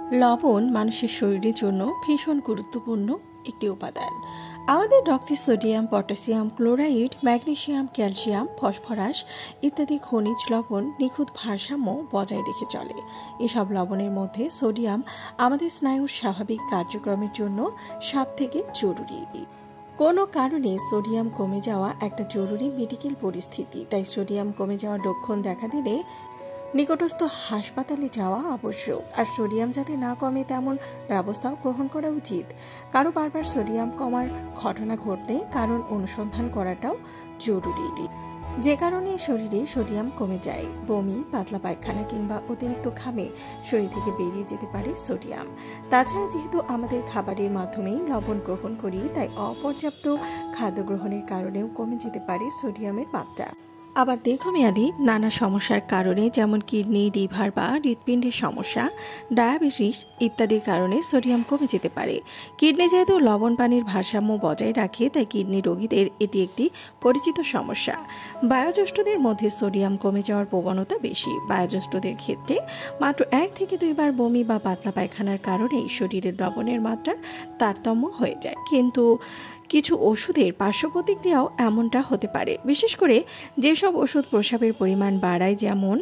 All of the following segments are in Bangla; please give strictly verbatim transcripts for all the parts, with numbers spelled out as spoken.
লবণ মানুষের শরীরের জন্য ভীষণ গুরুত্বপূর্ণ একটি উপাদান। আমাদের রক্তে sodium, potassium, chloride, magnesium, calcium, phosphorus ইত্যাদি খনিজ লবণ নিখুঁত ভারসাম্য বজায় রেখে চলে। এসব লবণের মধ্যে সোডিয়াম আমাদের স্নায়ুর স্বাভাবিক কার্যক্রমের জন্য সবথেকে জরুরি। কোনো কারণে সোডিয়াম কমে যাওয়া একটা জরুরি মেডিকেল পরিস্থিতি, তাই সোডিয়াম কমে যাওয়ার লক্ষণ দেখা দিলে নিকটস্থ হাসপাতালে যাওয়া আবশ্যক। আর সোডিয়াম যাতে না কমে তেমন ব্যবস্থাও গ্রহণ করা উচিত। কারো বারবার সোডিয়াম কমার ঘটনা ঘটলে কারণ অনুসন্ধান করাটাও জরুরি। যে কারণে শরীরে সোডিয়াম কমে যায়, বমি, পাতলা পায়খানা কিংবা অতিরিক্ত ঘামে শরীর থেকে বেরিয়ে যেতে পারে সোডিয়াম। তাছাড়া যেহেতু আমাদের খাবারের মাধ্যমেই লবণ গ্রহণ করি, তাই অপর্যাপ্ত খাদ্য গ্রহণের কারণেও কমে যেতে পারে সোডিয়ামের মাত্রা। আবার দীর্ঘমেয়াদী নানা সমস্যার কারণে যেমন কিডনি, লিভার বা হৃৎপিণ্ডের সমস্যা, ডায়াবেটিস ইত্যাদির কারণে সোডিয়াম কমে যেতে পারে। কিডনি যেহেতু লবণ পানির ভারসাম্য বজায় রাখে, তাই কিডনি রোগীদের এটি একটি পরিচিত সমস্যা। বয়োজ্যেষ্ঠদের মধ্যে সোডিয়াম কমে যাওয়ার প্রবণতা বেশি। বয়োজ্যেষ্ঠদের ক্ষেত্রে মাত্র এক থেকে দুইবার বমি বা পাতলা পায়খানার কারণেই শরীরের লবণের মাত্রার তারতম্য হয়ে যায়। কিন্তু কিছু ওষুধের পার্শ্ব প্রতিক্রিয়াও এমনটা হতে পারে, বিশেষ করে যেসব ওষুধ প্রস্রাবের পরিমাণ বাড়ায়, যেমন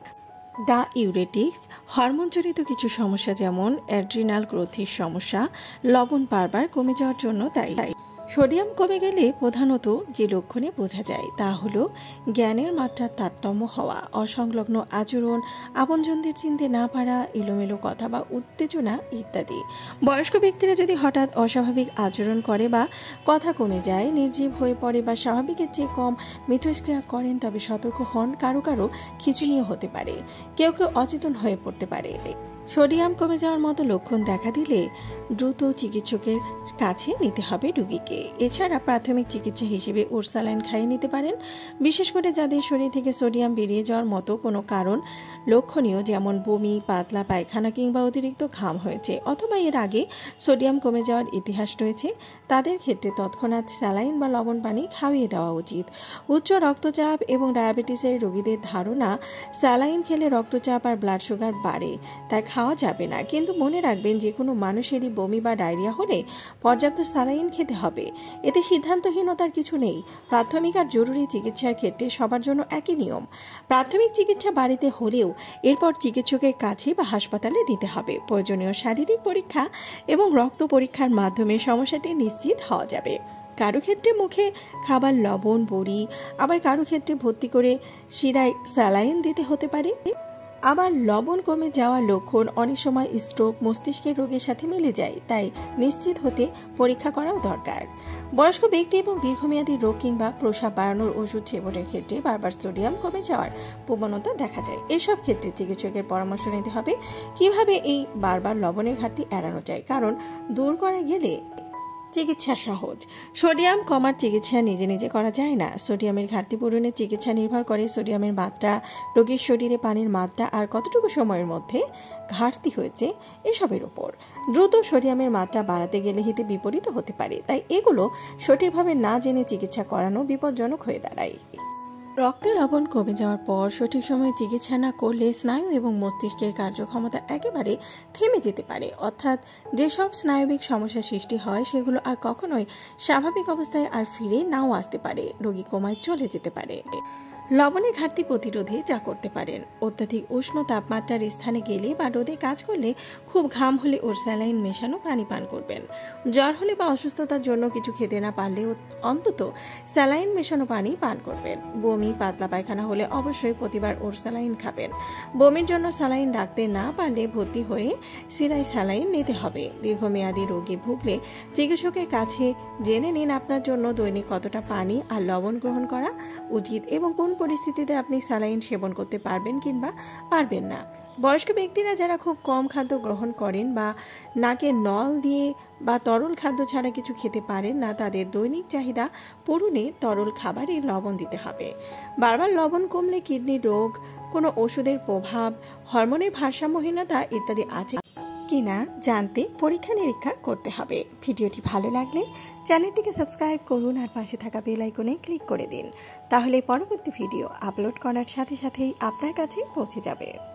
ডাইউরেটিক্স। হরমোনজনিত কিছু সমস্যা যেমন অ্যাড্রিনাল গ্রন্থির সমস্যা লবণ বারবার কমে যাওয়ার জন্য দায়ী। সোডিয়াম কমে গেলে প্রধানত যে লক্ষণে বোঝা যায় তা হলো জ্ঞানের মাত্রার তারতম্য হওয়া, অসংলগ্ন আচরণ, আপনজনদের চিনতে না পারা, এলোমেলো কথা বা উত্তেজনা ইত্যাদি। বয়স্ক ব্যক্তিরা যদি হঠাৎ অস্বাভাবিক আচরণ করে বা কথা কমে যায়, নির্জীব হয়ে পড়ে বা স্বাভাবিকের চেয়ে কম মিথস্ক্রিয়া করেন, তবে সতর্ক হন। কারো কারো খিঁচুনিও হতে পারে, কেউ কেউ অচেতন হয়ে পড়তে পারে। সোডিয়াম কমে যাওয়ার মতো লক্ষণ দেখা দিলে দ্রুত চিকিৎসকের কাছে নিতে হবে রোগীকে। এছাড়া প্রাথমিক চিকিৎসা হিসেবে ওরসালাইন খাইয়ে নিতে পারেন, বিশেষ করে যাদের শরীর থেকে সোডিয়াম বেরিয়ে যাওয়ার মতো কোনো কারণ লক্ষণীয়, যেমন বমি, পাতলা পায়খানা কিংবা অতিরিক্ত ঘাম হয়েছে, অথবা এর আগে সোডিয়াম কমে যাওয়ার ইতিহাস রয়েছে। তাদের ক্ষেত্রে তৎক্ষণাৎ স্যালাইন বা লবণ পানি খাইয়ে দেওয়া উচিত। উচ্চ রক্তচাপ এবং ডায়াবেটিসের রোগীদের ধারণা স্যালাইন খেলে রক্তচাপ আর ব্লাড সুগার বাড়ে, তাই খাওয়া যাবে না। কিন্তু মনে রাখবেন, যে কোনো মানুষেরই বমি বা ডায়রিয়া হলে পর্যাপ্ত স্যালাইন খেতে হবে। এতে সিদ্ধান্তহীনতার কিছু নেই। প্রাথমিক আর জরুরি চিকিৎসার ক্ষেত্রে সবার জন্য একই নিয়ম। প্রাথমিক চিকিৎসা বাড়িতে হলেও এরপর চিকিৎসকের কাছে বা হাসপাতালে নিতে হবে। প্রয়োজনীয় শারীরিক পরীক্ষা এবং রক্ত পরীক্ষার মাধ্যমে সমস্যাটি নিশ্চিত হওয়া যাবে। কারো ক্ষেত্রে মুখে খাবার লবণ, বড়ি, আবার কারো ক্ষেত্রে ভর্তি করে শিরায় স্যালাইন দিতে হতে পারে। আবার লবণ কমে যাওয়ার লক্ষণ অনেক সময় স্ট্রোক, মস্তিষ্কের রোগের সাথে মিলে যায়, তাই নিশ্চিত হতে পরীক্ষা করাও দরকার। বয়স্ক ব্যক্তি এবং দীর্ঘমেয়াদী রোগ কিংবা প্রস্রাব বাড়ানোর ওষুধ সেবনের ক্ষেত্রে বারবার সোডিয়াম কমে যাওয়ার প্রবণতা দেখা যায়। এসব ক্ষেত্রে চিকিৎসকের পরামর্শ নিতে হবে কিভাবে এই বারবার লবণের ঘাটতি এড়ানো যায়, কারণ দূর করা গেলে চিকিৎসা সহজ। সোডিয়াম কমার চিকিৎসা নিজে নিজে করা যায় না। সোডিয়ামের ঘাটতি পূরণের চিকিৎসা নির্ভর করে সোডিয়ামের মাত্রা, রোগীর শরীরে পানির মাত্রা আর কতটুকু সময়ের মধ্যে ঘাটতি হয়েছে এসবের উপর। দ্রুত সোডিয়ামের মাত্রা বাড়াতে গেলে হিতে বিপরীত হতে পারে, তাই এগুলো সঠিকভাবে না জেনে চিকিৎসা করানো বিপজ্জনক হয়ে দাঁড়ায়। রক্তে লবণ কমে যাওয়ার পর সঠিক সময়ে চিকিৎসা না করলে স্নায়ু এবং মস্তিষ্কের কার্যক্ষমতা একেবারে থেমে যেতে পারে। অর্থাৎ যেসব স্নায়বিক সমস্যা সৃষ্টি হয় সেগুলো আর কখনোই স্বাভাবিক অবস্থায় আর ফিরে নাও আসতে পারে, রোগী কোমায় চলে যেতে পারে। লবণের ঘাটতি প্রতিরোধে যা করতে পারেন: অত্যাধিক উষ্ণ তাপমাত্রার স্থানে গেলে বা রোদে কাজ করলে, খুব ঘাম হলে ওরসালাইন মেশানো পানি পান করবেন। জ্বর হলে বা অসুস্থতার জন্য কিছু খেতে না পারলে অন্তত স্যালাইন মেশানো পানি পান করবেন। বমি, পাতলা পায়খানা হলে অবশ্যই প্রতিবার ওরসালাইন খাবেন। বমির জন্য স্যালাইন রাখতে না পারলে ভর্তি হয়ে শিরায় স্যালাইন নিতে হবে। দীর্ঘমেয়াদী রোগে ভুগলে চিকিৎসকের কাছে জেনে নিন আপনার জন্য দৈনিক কতটা পানি আর লবণ গ্রহণ করা উচিত এবং কোন পরিস্থিতিতে আপনি স্যালাইন সেবন করতে পারবেন কিংবা পারবেন না। বয়স্ক ব্যক্তিরা যারা খুব কম খাদ্য গ্রহণ করেন বা নাকে নল দিয়ে বা তরল খাদ্য ছাড়া কিছু খেতে পারেন না, তাদের দৈনিক চাহিদা পূরণে তরল খাবারে লবণ দিতে হবে। বারবার লবণ কমলে কিডনি রোগ, কোনো ওষুধের প্রভাব, হরমোনের ভারসাম্যহীনতা ইত্যাদি আছে কিনা জানতে পরীক্ষা নিরীক্ষা করতে হবে। ভিডিওটি ভালো লাগলে চ্যানেলটিকে সাবস্ক্রাইব করুন আর পাশে থাকা বেল আইকনে ক্লিক করে দিন, তাহলে পরবর্তী ভিডিও আপলোড করার সাথে সাথেই আপনার কাছে পৌঁছে যাবে।